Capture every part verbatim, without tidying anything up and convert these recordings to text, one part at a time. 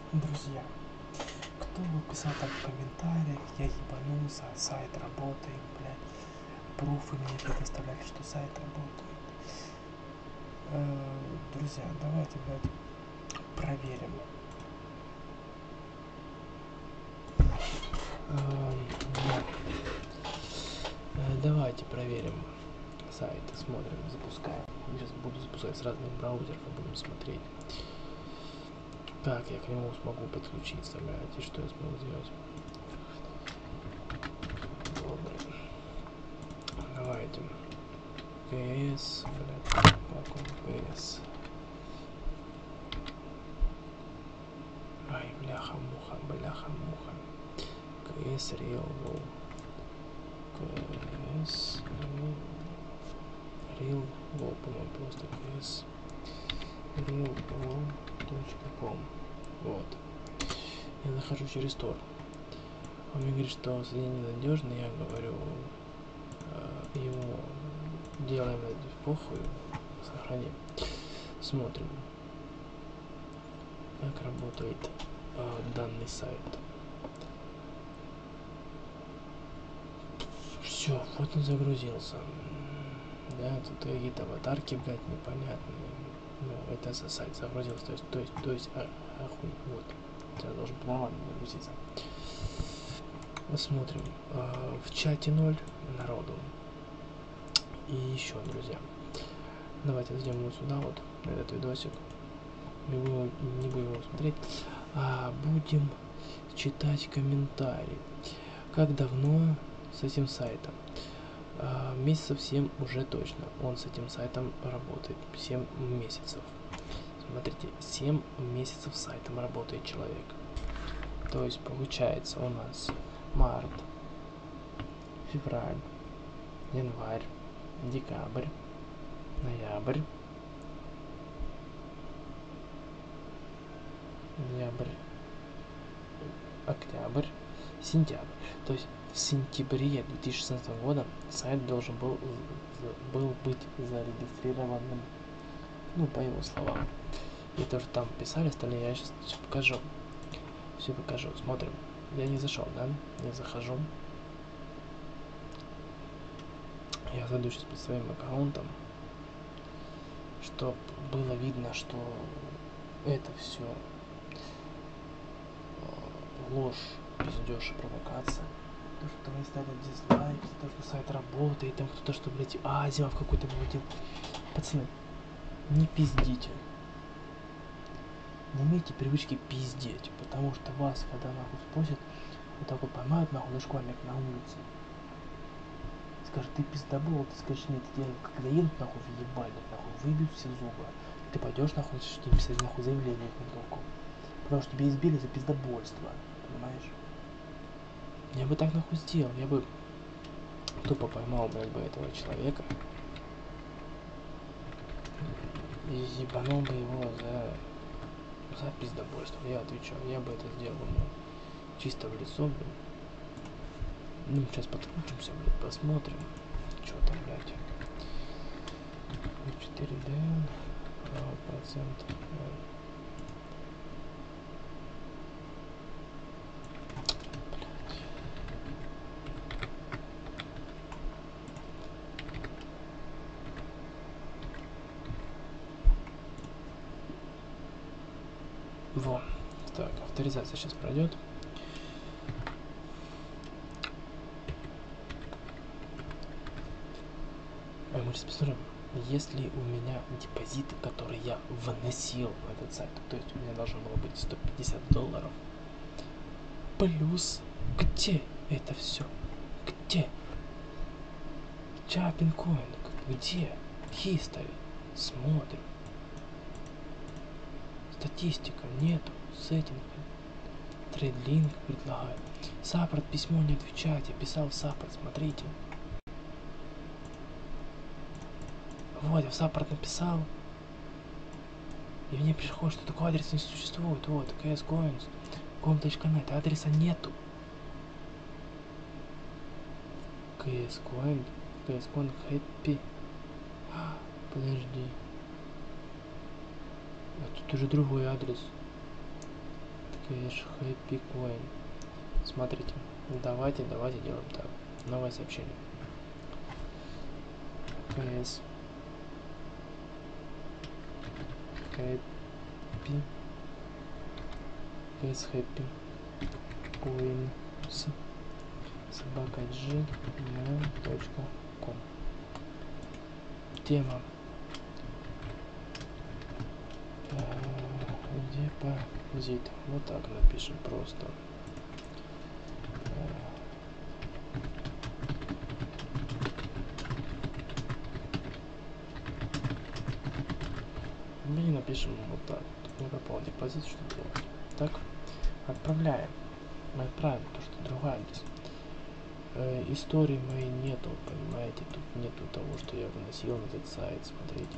Друзья, кто бы писал так в комментариях, я ебанулся, сайт работает, блядь, пруфы мне предоставляли, что сайт работает. Э, друзья, давайте, блядь, проверим. Э, да. э, давайте проверим сайт, смотрим, запускаем. Сейчас буду запускать с разных браузеров и будем смотреть, как я к нему смогу подключиться, блядь, и что я смогу сделать. Добрый. Давайте. КС, блядь, как он, КС. Ай, бляха-муха, бляха-муха. КС Real Wow. КС Real Wow, по-моему, просто КС Real Wow точка ком. Вот. Я захожу через Tor. Он мне говорит, что соединение ненадежно, я говорю, э, ему делаем это похуй, сохраним. Смотрим, как работает э, данный сайт. Все, вот он загрузился. Да, тут какие-то аватарки, блядь, непонятные. Ну, это за сайт загрузился, то есть, то есть, то есть, а, охуй, вот. Сейчас должен нормально загрузиться. Посмотрим. Э, в чате ноль народу. И еще, друзья. Давайте зайдем вот сюда, вот, на этот видосик. Мы будем, не будем его смотреть, а будем читать комментарии. Как давно с этим сайтом? А, месяцев семь уже точно. Он с этим сайтом работает. семь месяцев. Смотрите, семь месяцев с сайтом работает человек. То есть получается у нас март, февраль, январь, декабрь, ноябрь, ноябрь, октябрь, сентябрь. То есть в сентябре две тысячи шестнадцатого года сайт должен был, был быть зарегистрированным, ну, по его словам. И тоже там писали остальные, я сейчас все покажу. Все покажу. Смотрим. Я не зашел, да? Я захожу. Я зайду сейчас под своим аккаунтом, чтобы было видно, что это все ложь, пиздеж и провокация. То, что вы ставят дизлайки, то, что сайт работает, там кто-то, что, блядь, Азимов какой-то выводил. Пацаны, не пиздите. Не имейте привычки пиздеть, потому что вас, когда нахуй спросят, вот так вот поймают нахуй за школьник на улице, скажет, ты пиздобол, ты скажешь, нет, я когда едут нахуй в ебальник, нахуй выбьют все зубы, ты пойдешь нахуй, начнешь тебе писать нахуй заявление в ментовку, потому что тебя избили за пиздобольство, понимаешь? Я бы так нахуй сделал, я бы тупо поймал, блядь, бы этого человека и ебанул бы его за, за пиздобольство, я отвечаю, я бы это сделал ему чисто в лицо, блядь. Ну, сейчас подкрутимся, блядь, посмотрим, что там, блядь. четыре дэ эн, процент. Во. Так, авторизация сейчас пройдет. А мы сейчас посмотрим, есть ли у меня депозиты, которые я вносил в этот сайт. То есть у меня должно было быть сто пятьдесят долларов. Плюс, где это все? Где? Чапин коин, где? History. Смотрим. Статистика нету. Сеттинг. Трейдлинк предлагаю. Саппорт письмо не отвечает. Я писал в саппорт, смотрите. Вот, я в саппорт написал. И мне приходит, что такой адрес не существует. Вот, cscoins, ком точка нет. Адреса нету. cscoin, cscoin happy. Подожди. А тут уже другой адрес. Кэш Happy Coin. Смотрите. Давайте, давайте делаем так. Новое сообщение. Кэш Happy. Кэш Happy Coins. Собака джи мейл точка ком. Тема. Депозит. Вот так напишем просто. Мы напишем вот так. Тут не попал депозит, что делать. Так. Отправляем. Мы отправим то, что другой адрес. Э, истории моей нету, понимаете, тут нету того, что я выносил на этот сайт, смотрите.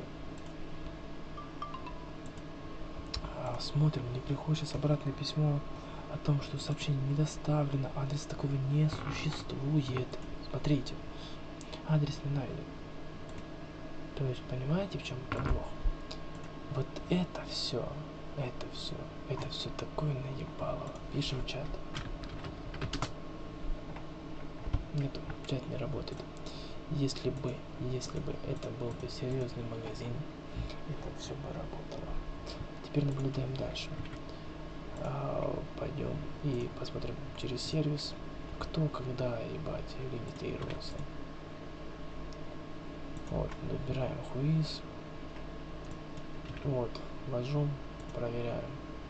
А, смотрим, мне приходит сейчас обратное письмо о том, что сообщение не доставлено, адрес такого не существует. Смотрите, адрес не найден. То есть, понимаете, в чем подвох? Вот это все, это все, это все такое наебало. Пишем в чат. Нету, чат не работает. Если бы, если бы это был бы серьезный магазин, это все бы работало. Теперь наблюдаем дальше. А, пойдем и посмотрим через сервис, кто когда, ебать, регистрировался. Вот, набираем хуиз. Вот, ввожу, проверяем.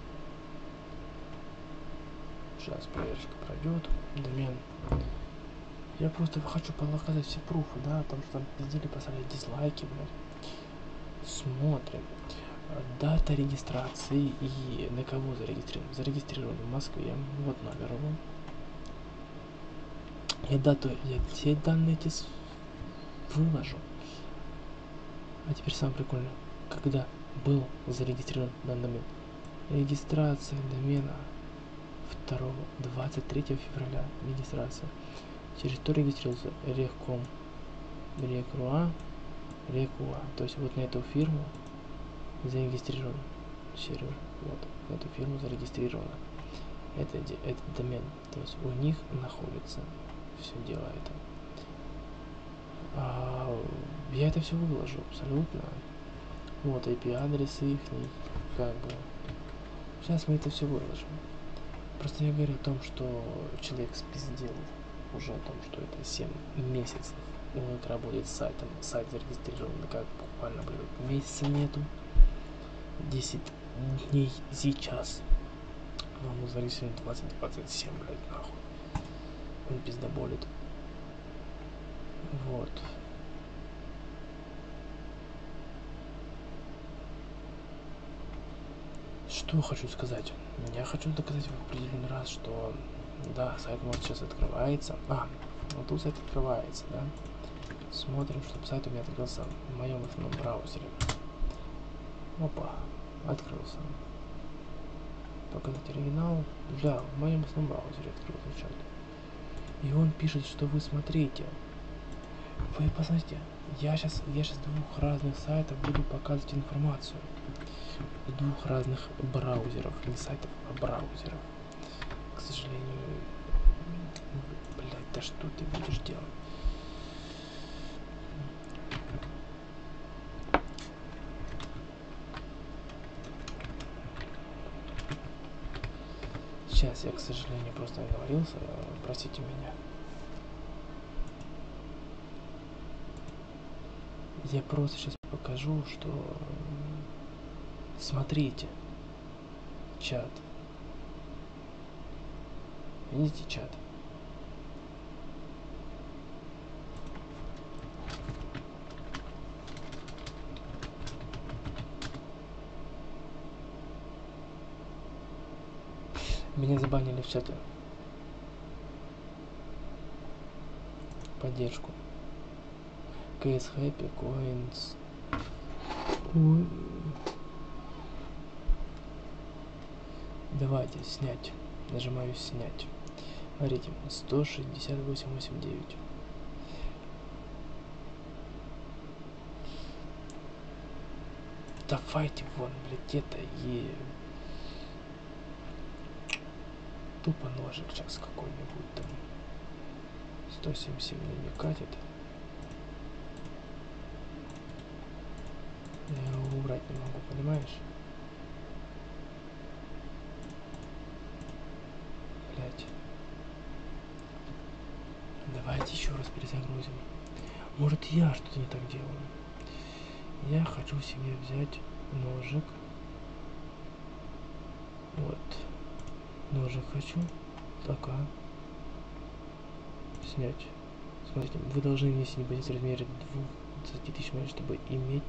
Сейчас проверочка пройдет. Домен. Я просто хочу показать все пруфы, да, о том, что там пиздили, поставили дизлайки, блядь. Смотрим. Дата регистрации и на кого зарегистрирован. Зарегистрирован в Москве. Вот номер его. Я дату, я все данные эти выложу. А теперь самое прикольное. Когда был зарегистрирован данный домен. Регистрация домена второго двадцать третьего февраля. Регистрация. Через что регистрировался? Реком. Рекруа. Рекуа. То есть вот на эту фирму зарегистрирован сервер. Вот. На эту фирму зарегистрировано. Это, это домен. То есть у них находится все дело это. А, я это все выложу абсолютно. Вот ай пи-адресы их, как бы. Сейчас мы это все выложим. Просто я говорю о том, что человек спиздил уже о том, что это семь месяцев. Он работает с сайтом. Сайт зарегистрирован, как буквально, блядь, месяца нету. десять дней сейчас. А ему зарегистрирован двадцать двадцать семь, блядь, нахуй. Он пиздоболит. Вот. Что хочу сказать? Я хочу доказать в определенный раз, что да, сайт может сейчас открывается. А, вот тут сайт открывается, да? Смотрим, чтобы сайт у меня открылся в моем основном браузере. Опа, открылся. Показать оригинал. Да, в моем основном браузере открылся чат. И он пишет, что вы смотрите. Вы посмотрите, я сейчас, я сейчас двух разных сайтов буду показывать информацию. Двух разных браузеров, не сайтов, а браузеров. К сожалению, блядь, да что ты будешь делать? Сейчас я, к сожалению, просто оговорился, простите меня. Я просто сейчас покажу, что смотрите чат. Видите чат? Меня забанили в чате. Поддержку. Кэш Happy Coins. Ой. Давайте снять. Нажимаю снять. Смотрите, сто шестьдесят восемь восемьдесят девять. Давайте вон, блядь, это и... тупо ножик сейчас какой-нибудь там. сто семьдесят семь не катит. Я его убрать не могу, понимаешь? Блять. Давайте еще раз перезагрузим. Может, я что-то не так делаю. Я хочу себе взять ножик. Вот. Ножик хочу. Так, а. Снять. Смотрите, вы должны внести депозит в размере двадцать тысяч монет, чтобы иметь...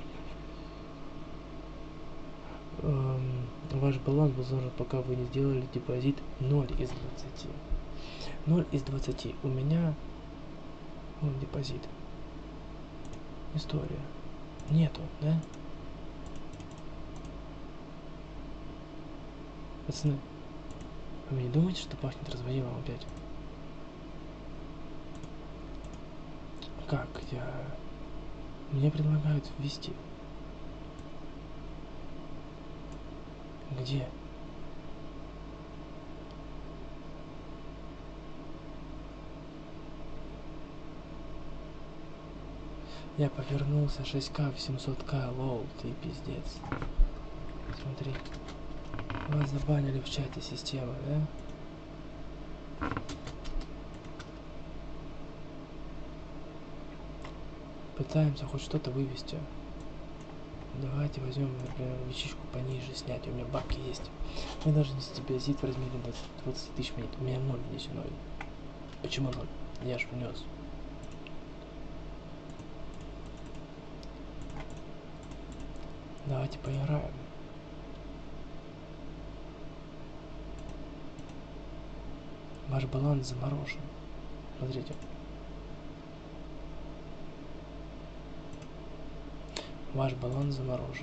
Эм, ваш баланс возможен, пока вы не сделали депозит ноль из двадцати. ноль из двадцати. У меня... Вот депозит. История. Нету, да? Пацаны, вы не думаете, что пахнет разводилом опять? Как я... Мне предлагают ввести. Где? Я повернулся шесть ка в семьсот ка, лол, ты пиздец. Смотри. Вас забанили в чате системы, да? Пытаемся хоть что-то вывести. Давайте возьмем, например, вещичку пониже снять. У меня бабки есть. Мы должны нести депозит в размере двадцать тысяч монет. У меня ноль здесь ноль. Почему ноль? Я ж внес. Давайте поиграем. Ваш баланс заморожен. Смотрите. Ваш баланс заморожен.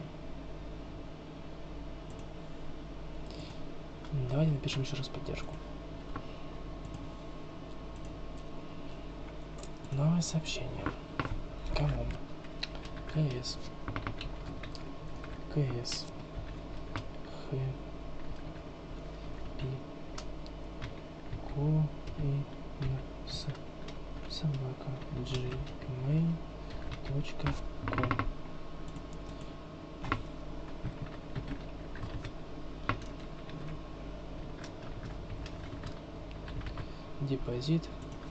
Давайте напишем еще раз поддержку. Новое сообщение. Кому? КС. КС. Х. Пи. Ко. И. Н. С. Собака. Gmail. Точка. Ком. Депозит.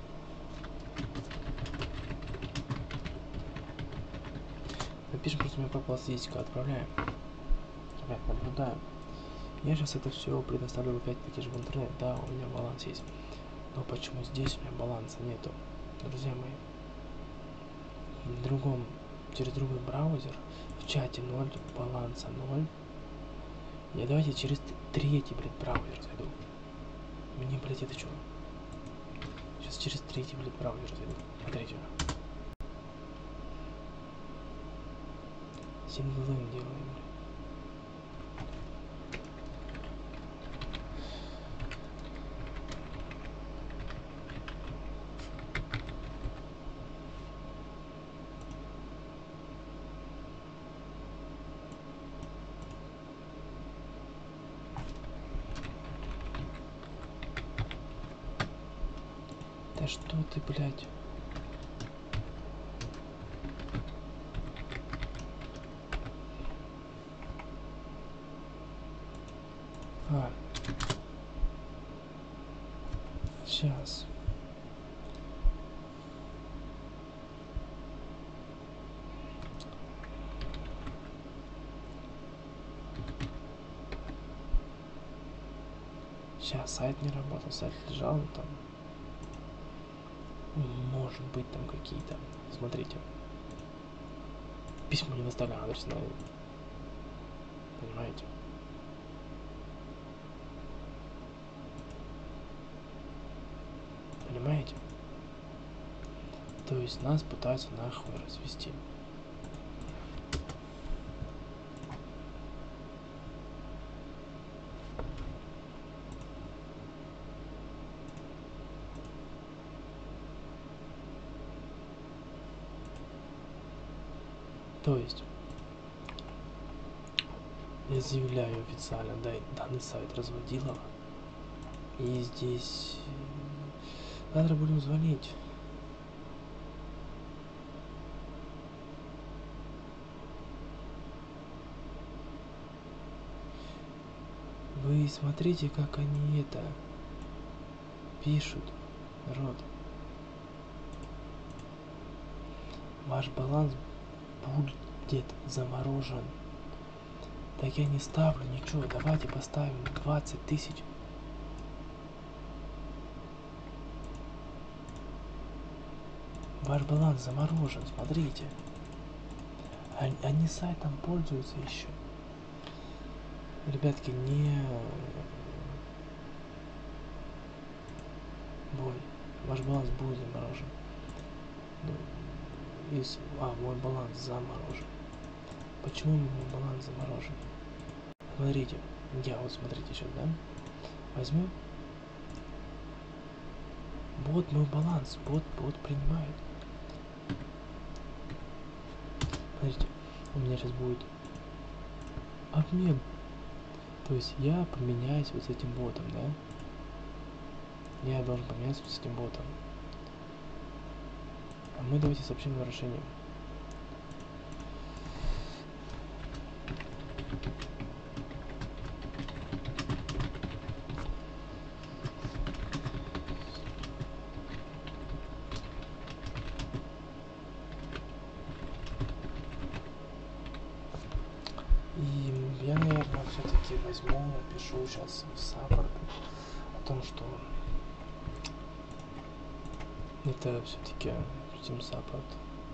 Напишем, просто мне попала статистика, отправляем. Ребят, наблюдаем. Я сейчас это все предоставлю опять-таки же в интернет. Да, у меня баланс есть. Но почему здесь у меня баланса нету? Друзья мои. В другом, через другой браузер, в чате ноль, баланса ноль. Я давайте через третий, блядь, браузер зайду. Мне, блядь, это что? Сейчас через третий, блядь, браузер зайду. Смотрите. Синглзен делаем. Да что ты, блядь? А. Сейчас. Сейчас сайт не работал, сайт лежал там. Может быть там какие-то. Смотрите. Письмо не доставлено адрес на. Понимаете? Понимаете? То есть нас пытаются нахуй развести. То есть я заявляю официально, да, данный сайт разводилова И здесь... Завтра будем звонить. Вы смотрите, как они это пишут, народ. Ваш баланс будет заморожен. Так я не ставлю ничего. Давайте поставим двадцать тысяч. Ваш баланс заморожен, смотрите. Они, они сайтом пользуются еще. Ребятки, не... Бой. Ваш баланс будет заморожен. Ну, из... А, мой баланс заморожен. Почему мой баланс заморожен? Смотрите. Я вот, смотрите сейчас, да? Возьму. Вот мой баланс. Вот, вот принимает. Смотрите. У меня сейчас будет обмен. То есть я поменяюсь вот с этим ботом, да? Я должен поменяться вот с этим ботом. А мы давайте сообщим нарушение. И я, наверное, все-таки возьму, напишу сейчас в саппорт о том, что это все-таки Steam Support.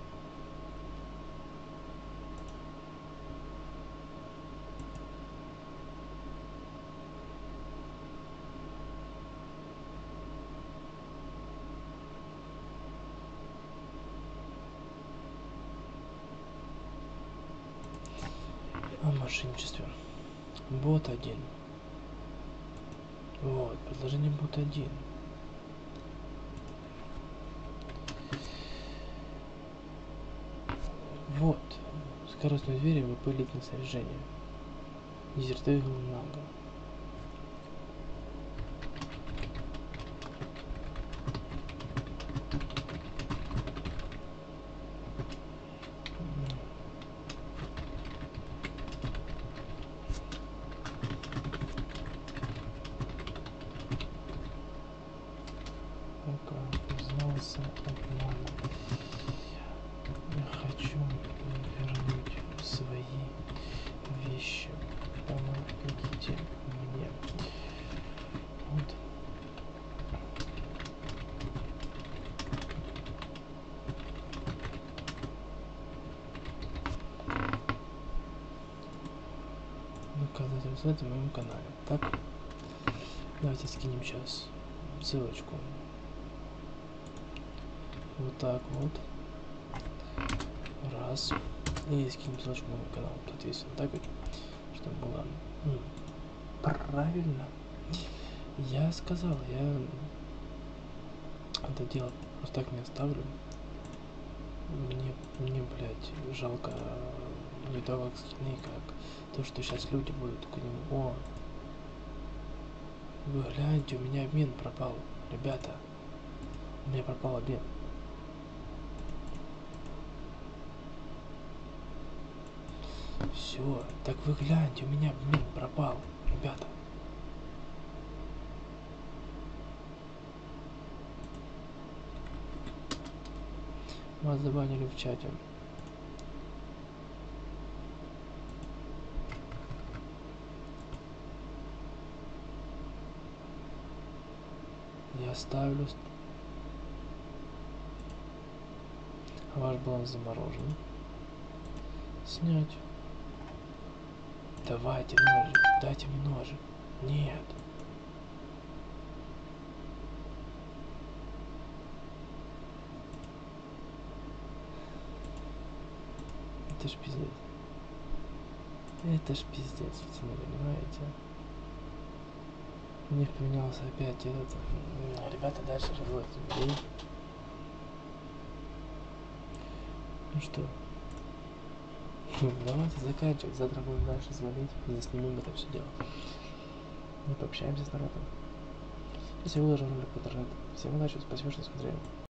О мошенничестве. Бот один. Вот, предложение бот один. Вот. Скоростные двери, выпылительное снаряжение. Дезертовый много. Познался обманом. Я хочу вернуть свои вещи. Помогите мне. Вот. Доказать результаты на моем канале. Так. Давайте скинем сейчас ссылочку. Вот так вот. Раз. И скинем ссылочку на мой канал. Соответственно, так вот, чтобы было м, правильно. Я сказал, я это дело просто так не оставлю. Мне, мне, блядь, жалко не то как скины, как то, что сейчас люди будут к нему. О, вы гляньте, у меня обмен пропал, ребята. У меня пропал обмен. Все, так вы гляньте, у меня обмен пропал, ребята. Вас забанили в чате. Я ставлю. Ваш баланс заморожен. Снять. Давайте ножик. Дайте мне ножик. Нет. Это ж пиздец. Это ж пиздец, пацаны, понимаете? У них поменялся опять этот. Ребята дальше разводят людей. Ну что? Давайте заканчивать. Завтра будем дальше звонить. Заснимем это все дело. Мы пообщаемся с народом. Если выложил ролик в интернет. Всем удачи, спасибо, что смотрели.